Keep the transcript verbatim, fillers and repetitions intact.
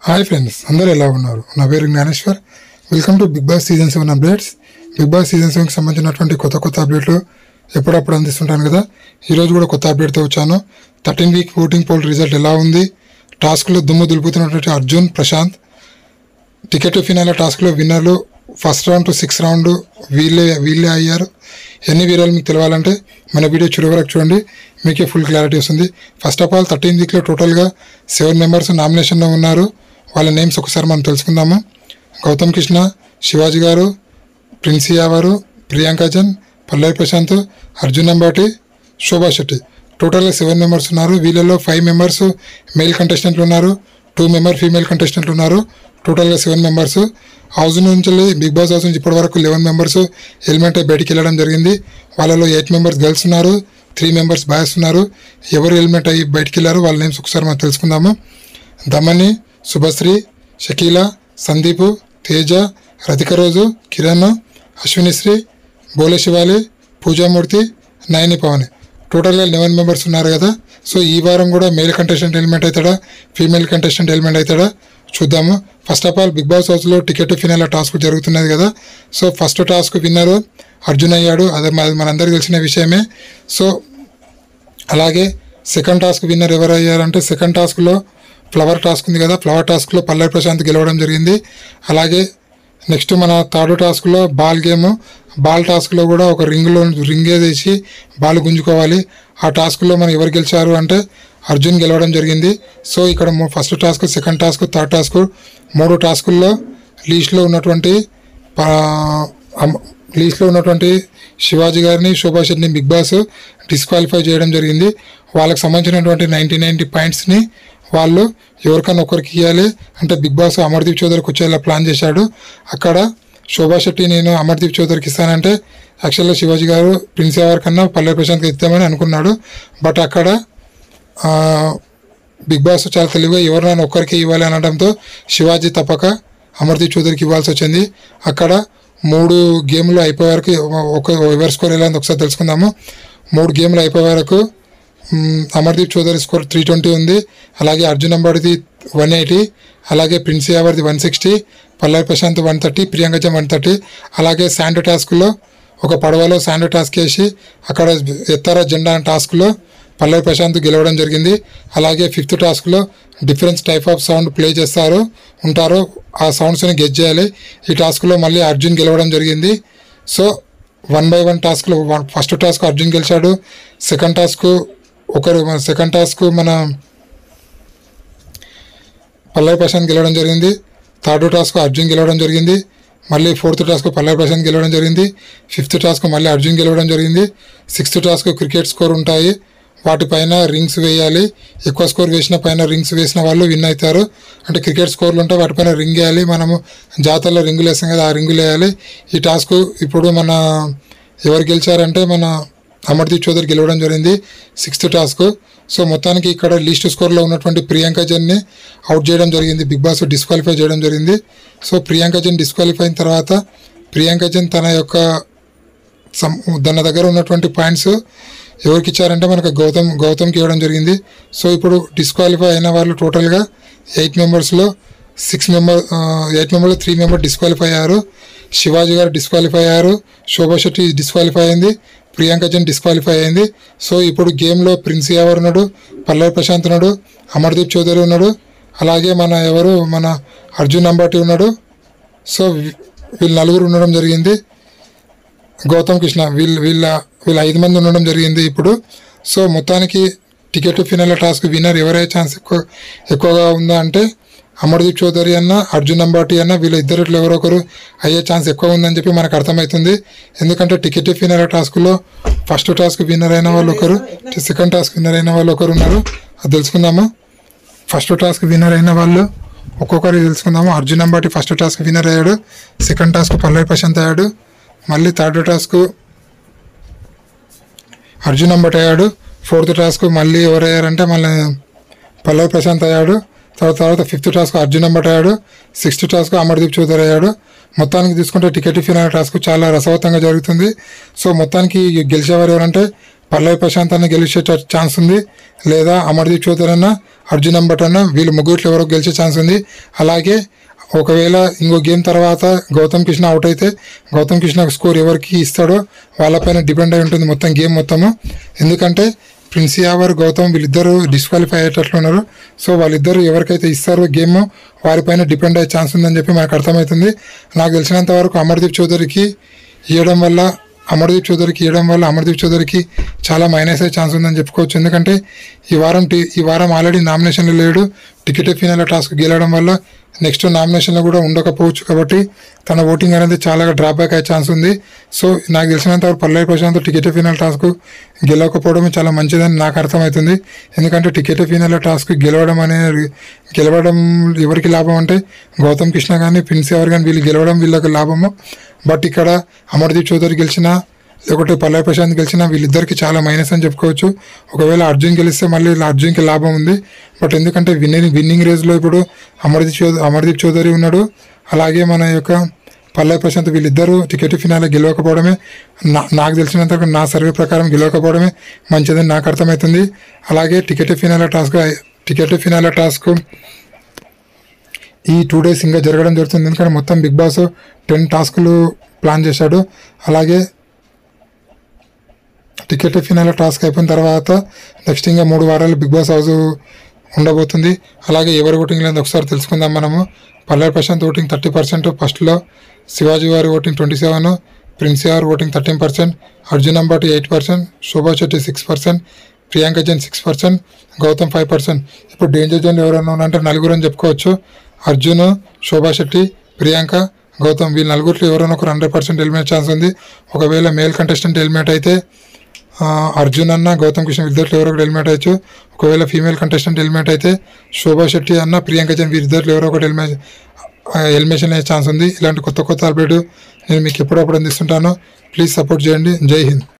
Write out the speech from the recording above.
Hi friends, అందరూ ఎలా ఉన్నారు? నా పేరు Gnaneshwar. Welcome to Bigg Boss season seven updates. Bigg Boss season సెవెన్కి సంబంధించినటువంటి కొత్త కొత్త అప్డేట్లు ఎప్పుడప్పుడు అందిస్తుంటాను కదా. ఈరోజు కూడా కొత్త అప్డేట్తో వచ్చాను. Thirteen week voting poll result ఎలా ఉంది, టాస్క్లో దుమ్ము దులుపుతున్నటువంటి అర్జున్, ప్రశాంత్, టికెట్ ఫినాల టాస్క్లో విన్నర్లు first round to six round వీళ్ళే వీళ్ళే అయ్యారు. ఎన్ని వీరాలు మీకు తెలవాలంటే మన వీడియో చివరి వరకు చూడండి, మీకే ఫుల్ క్లారిటీ వస్తుంది. ఫస్ట్ ఆఫ్ ఆల్ థర్టీన్ వీక్లో టోటల్గా సెవెన్ మెంబర్స్ నామినేషన్లో ఉన్నారు. వాళ్ళ నేమ్స్ ఒకసారి మనం తెలుసుకుందాము. గౌతమ్ కృష్ణ, శివాజీ గారు, ప్రిన్సియా వారు, ప్రియాంక జన్, పల్లవి ప్రశాంత్, అర్జున్ అంబాటి, శోభా శెట్టి. టోటల్గా సెవెన్ మెంబర్స్ ఉన్నారు. వీళ్ళలో ఫైవ్ మెంబర్స్ మేల్ కంటెస్టెంట్లు ఉన్నారు, టూ మెంబర్ ఫీమేల్ కంటెస్టెంట్లు ఉన్నారు. టోటల్గా సెవెన్ మెంబర్స్. హౌస్ నుంచి బిగ్ బాస్ హౌస్ నుంచి ఇప్పటి వరకు లెవెన్ మెంబర్స్ ఎలిమెంట్ అయి బయటికి వెళ్ళడం జరిగింది. వాళ్ళలో ఎయిట్ మెంబర్స్ గర్ల్స్ ఉన్నారు, త్రీ మెంబర్స్ బాయ్స్ ఉన్నారు. ఎవరు ఎలిమెంట్ అయ్యి బయటికి వెళ్ళారు వాళ్ళ నేమ్స్ ఒకసారి మనం తెలుసుకుందాము. దమని, శుభశ్రీ, షకీలా, సందీప్, తేజ, రతిక రోజు, కిరణ్, అశ్వినిశ్రీ, బోలే శివాలి, పూజామూర్తి, నయని పవని. టోటల్గా లెవెన్ మెంబర్స్ ఉన్నారు కదా. సో ఈ వారం కూడా మేల్ కంటెస్టెంట్ ఎలిమెంట్ అవుతాడా, ఫీమేల్ కంటెస్టెంట్ ఎలిమెంట్ అవుతాడా చూద్దాము. First of all Bigg Boss హౌస్లో టికెట్ ఫినాల టాస్క్ జరుగుతున్నది కదా. So first task winner Arjun అయ్యాడు, అది మనందరికీ తెలిసిన విషయమే. సో అలాగే సెకండ్ టాస్క్ విన్నర్ ఎవరు అయ్యారంటే, సెకండ్ టాస్క్లో ఫ్లవర్ టాస్క్ ఉంది కదా, ఫ్లవర్ టాస్క్లో పల్లవి ప్రశాంత్ గెలవడం జరిగింది. అలాగే నెక్స్ట్ మన థర్డ్ టాస్క్లో బాల్ గేమ్, బాల్ టాస్క్లో కూడా ఒక రింగ్లో రింగ్ వేసి బాల్ గుంజుకోవాలి. ఆ టాస్క్లో మనం ఎవరు గెలిచారు అంటే అర్జున్ గెలవడం జరిగింది. సో ఇక్కడ first task, second task, third task, మూడు టాస్కుల్లో లీస్ట్లో ఉన్నటువంటి లీస్ట్లో ఉన్నటువంటి శివాజీ గారిని, శోభా శెట్టిని బిగ్ బాస్ డిస్క్వాలిఫై చేయడం జరిగింది. వాళ్ళకి సంబంధించినటువంటి నైంటీ నైంటీ పాయింట్స్ని వాళ్ళు ఎవరికైనా ఒకరికి ఇవ్వాలి అంటే బిగ్ బాస్ అమర్దీప్ చౌదరికి వచ్చేలా ప్లాన్ చేశాడు. అక్కడ శోభా శెట్టి నేను అమర్దీప్ చౌదరికి ఇస్తానంటే యాక్చువల్గా శివాజీ గారు ప్రిన్స్ ఎవరి కన్నా పల్లవి ప్రశాంత్కి ఇద్దామని అనుకున్నాడు. బట్ అక్కడ బిగ్ బాస్ చాలా తెలివిగా ఎవరినైనా ఒక్కరికి ఇవ్వాలి అనడంతో శివాజీ తప్పక అమర్దీప్ చౌదరికి ఇవ్వాల్సి వచ్చింది. అక్కడ మూడు గేమ్లు అయిపోయే వరకు ఒక ఎవరి స్కోర్ ఎలా ఒకసారి తెలుసుకుందాము. మూడు గేమ్లు అయిపోయే వరకు Amardeep Chowdary score three twenty ఉంది. అలాగే అర్జున్ అంబాడిది వన్ ఎయిటీ, అలాగే ప్రిన్స్ యావర్ది one sixty, Pallavi Prashanth one thirty, Priyanka one thirty. అలాగే శాండ్ టాస్క్లో ఒక పడవలో శాండ్ టాస్క్ వేసి అక్కడ ఎత్తారా జెండా అనే టాస్క్లో పల్లవి ప్రశాంత్ గెలవడం జరిగింది. అలాగే ఫిఫ్త్ టాస్క్లో difference type of sound play చేస్తారు ఉంటారు, ఆ సౌండ్స్ని గెస్ చేయాలి. ఈ టాస్క్లో మళ్ళీ అర్జున్ గెలవడం జరిగింది. సో వన్ బై వన్ టాస్క్లో ఫస్ట్ టాస్క్ అర్జున్ గెలిచాడు, సెకండ్ టాస్క్ ఒకరు సెకండ్ టాస్క్ మన పల్లవి ప్రశాంత్ గెలవడం జరిగింది, థర్డ్ టాస్క్ అర్జున్ గెలవడం జరిగింది, మళ్ళీ ఫోర్త్ టాస్క్ పల్లవి ప్రశాంత్ గెలవడం జరిగింది, ఫిఫ్త్ టాస్క్ మళ్ళీ అర్జున్ గెలవడం జరిగింది, సిక్స్త్ టాస్క్ క్రికెట్ స్కోర్ ఉంటాయి, వాటిపైన రింగ్స్ వేయాలి. ఎక్కువ స్కోర్ వేసిన పైన రింగ్స్ వేసిన వాళ్ళు విన్ అవుతారు. అంటే క్రికెట్ స్కోర్లు ఉంటే వాటిపైన రింగ్ వేయాలి. మనము జాతరలో రింగులు వేస్తాం కదా, ఆ రింగులు వేయాలి. ఈ టాస్క్ ఇప్పుడు మన ఎవరు గెలిచారంటే మన అమర్దీప్ చౌదరి గెలవడం జరిగింది సిక్స్త్ టాస్క్. సో మొత్తానికి ఇక్కడ లీస్ట్ స్కోర్లో ఉన్నటువంటి ప్రియాంక జన్ని అవుట్ చేయడం జరిగింది, బిగ్ బాస్ డిస్క్వాలిఫై చేయడం జరిగింది. సో ప్రియాంక జన్ డిస్క్వాలిఫై అయిన తర్వాత ప్రియాంక జన్ తన యొక్క తన దగ్గర ఉన్నటువంటి పాయింట్స్ ఎవరికి ఇచ్చారంటే మనకు గౌతమ్ గౌతమ్కి ఇవ్వడం జరిగింది. సో ఇప్పుడు డిస్క్వాలిఫై అయిన వాళ్ళు టోటల్గా ఎయిట్ మెంబర్స్లో సిక్స్ మెంబర్ ఎయిట్ మెంబర్లో త్రీ మెంబర్ డిస్క్వాలిఫై అయ్యారు. శివాజీ గారు డిస్క్వాలిఫై అయ్యారు, శోభా శెట్టి డిస్క్వాలిఫై అయింది, ప్రియాంక జన్ డిస్క్వాలిఫై అయింది. సో ఇప్పుడు గేమ్లో ప్రిన్స్ యావర్ ఉన్నాడు, పల్లవి ప్రశాంత్ ఉన్నాడు, అమర్దీప్ చౌదరి ఉన్నాడు, అలాగే మన ఎవరు మన అర్జున్ అంబాటి ఉన్నాడు. సో వీళ్ళు నలుగురు ఉండడం జరిగింది. గౌతమ్ కృష్ణ వీళ్ళు వీళ్ళ వీళ్ళ ఐదు మంది ఉండడం జరిగింది ఇప్పుడు. సో మొత్తానికి టికెట్ ఫినాల టాస్క్ విన్నర్ ఎవరైతే ఛాన్స్ ఎక్కువ ఎక్కువగా ఉందా అంటే అమర్దీప్ చౌదరి అన్న, అర్జున్ అంబాటి అన్న, వీళ్ళ ఇద్దరిలో ఎవరో ఒకరు అయ్యే ఛాన్స్ ఎక్కువ ఉందని చెప్పి మనకు అర్థమవుతుంది. ఎందుకంటే టికెట్ ఫినాల టాస్క్లో ఫస్ట్ టాస్క్ విన్నర్ అయిన వాళ్ళు ఒకరు, సెకండ్ టాస్క్ విన్నర్ అయిన వాళ్ళు ఒకరు ఉన్నారు. అది తెలుసుకుందాము. ఫస్ట్ టాస్క్ విన్నర్ అయిన వాళ్ళు ఒక్కొక్కరు తెలుసుకుందాము. Arjun Ambati first task winner అయ్యాడు, సెకండ్ టాస్క్ పల్లవి ప్రశాంత్ అయ్యాడు, మళ్ళీ థర్డ్ టాస్క్ అర్జున్ అంబాటి అయ్యాడు, ఫోర్త్ టాస్క్ మళ్ళీ ఎవరు అయ్యారంటే మళ్ళీ పల్లవి ప్రశాంత్ అయ్యాడు, తర్వాత తర్వాత ఫిఫ్త్ టాస్క్ అర్జున్ అంబాటి అయ్యాడు, సిక్స్త్ టాస్క్ అమర్దీప్ చౌదరి అయ్యాడు. మొత్తానికి తీసుకుంటే టికెట్ ఫినాల టాస్క్ చాలా రసవత్తంగా జరుగుతుంది. సో మొత్తానికి గెలిచేవారు ఎవరంటే పల్లవి ప్రశాంత్ అన్న గెలిచే ఛాన్స్ ఉంది, లేదా అమర్దీప్ చౌదరి అన్న, అర్జున్ అంబట్ అన్న, వీళ్ళు ముగ్గురిలో ఎవరో గెలిచే ఛాన్స్ ఉంది. అలాగే ఒకవేళ ఇంకో గేమ్ తర్వాత గౌతమ్ కృష్ణ అవుట్ అయితే గౌతమ్ కృష్ణ స్కోర్ ఎవరికి ఇస్తాడో వాళ్ళపైన డిపెండ్ అయి ఉంటుంది మొత్తం గేమ్ మొత్తము. ఎందుకంటే ప్రిన్స్ యావర్, గౌతమ్ వీళ్ళిద్దరూ డిస్క్వాలిఫై అయ్యేటట్లు ఉన్నారు. సో వాళ్ళిద్దరు ఎవరికైతే ఇస్తారో గేమ్ వారిపైన డిపెండ్ అయ్యే ఛాన్స్ ఉందని చెప్పి మనకు అర్థమవుతుంది. నాకు తెలిసినంత వరకు అమర్దీప్ చౌదరికి ఇవ్వడం వల్ల అమర్దీప్ చౌదరికి ఇవ్వడం వల్ల అమర్దీప్ చౌదరికి చాలా మైనస్ అయ్యే ఛాన్స్ ఉందని చెప్పుకోవచ్చు. ఎందుకంటే ఈ వారం టీ ఈ వారం ఆల్రెడీ నామినేషన్లో లేడు. టికెట్ ఫినాల టాస్క్ గెలవడం వల్ల నెక్స్ట్ నామినేషన్లో కూడా ఉండకపోవచ్చు. కాబట్టి తన ఓటింగ్ అనేది చాలా డ్రాబ్యాక్ అయ్యే ఛాన్స్ ఉంది. సో నాకు తెలిసినంత వరకు Pallavi Prashanth ticket finale task గెలవకపోవడం చాలా మంచిదని నాకు అర్థమవుతుంది. ఎందుకంటే టికెట్ ఫినాల టాస్క్ గెలవడం అనేది గెలవడం ఎవరికి లాభం అంటే గౌతమ్ కృష్ణ కానీ ప్రిన్స్ ఎవరు కానీ వీళ్ళు గెలవడం వీళ్ళకి లాభము. బట్ ఇక్కడ అమర్దీప్ చౌదరి గెలిచినా లేకపోతే పల్లవి ప్రశాంత్ గెలిచినా వీళ్ళిద్దరికి చాలా మైనస్ అని చెప్పుకోవచ్చు. ఒకవేళ అర్జున్ గెలిస్తే మళ్ళీ అర్జున్కి లాభం ఉంది. బట్ ఎందుకంటే విన్నింగ్ విన్నింగ్ రేస్లో ఇప్పుడు అమర్దీప్ చౌదరి అమర్దీప్ చౌదరి ఉన్నాడు, అలాగే మన యొక్క పల్లవి ప్రశాంత్ వీళ్ళిద్దరూ టికెట్ ఫినాలే గెలవకపోవడమే నా నాకు తెలిసినంత నా సర్వే ప్రకారం గెలవకపోవడమే మంచిదని నాకు అర్థమవుతుంది. అలాగే ticket finale task ticket finale task ఈ టూ డేస్ ఇంకా జరగడం జరుగుతుంది. ఎందుకంటే మొత్తం బిగ్ బాస్ టెన్ టాస్కులు ప్లాన్ చేశాడు. అలాగే టికెట్ ఫినాల టాస్క్ అయిపోయిన తర్వాత నెక్స్ట్ ఇంకా మూడు వారాలు బిగ్ బాస్ హౌస్ ఉండబోతుంది. అలాగే ఎవరి ఓటింగ్ లేదు ఒకసారి తెలుసుకుందాం మనము. Pallavi Prashanth voting thirty percent ఫస్ట్లో, శివాజీ వారి voting twenty seven, Prince Yawar voting thirteen percent, Arjun Ambati eight percent, Shobha Shetty six percent, Priyanka Jain six percent, Gautham five percent. ఇప్పుడు డేంజర్ జోన్ ఎవరైనా ఉన్నారంటే నలుగురు అని చెప్పుకోవచ్చు. అర్జున్, శోభా శెట్టి, ప్రియాంక, గౌతమ్ వీళ్ళు నలుగురిలో ఎవరైనా ఒకరు హండ్రెడ్ పర్సెంట్ ఎలిమినేట్ ఛాన్స్ ఉంది. ఒకవేళ మేల్ కంటెస్టెంట్ ఎలిమినేట్ అయితే అర్జున్ అన్న, గౌతమ్ కృష్ణ వీరిద్దరిలో ఎవరో ఒకటి ఎలిమినేట్ అయ్యచ్చు. ఒకవేళ ఫీమేల్ కంటెస్టెంట్ ఎలిమినేట్ అయితే శోభా శెట్టి అన్న, ప్రియాంక జైన్ వీరిద్దరిలో ఎవరో ఒకటి ఎలిమినేట్ ఎలిమినేషన్ అయ్యే ఛాన్స్ ఉంది. ఇలాంటి కొత్త కొత్త అప్డేట్ నేను మీకు ఎప్పుడప్పుడు అందిస్తుంటాను. ప్లీజ్ సపోర్ట్ చేయండి. జై హింద్.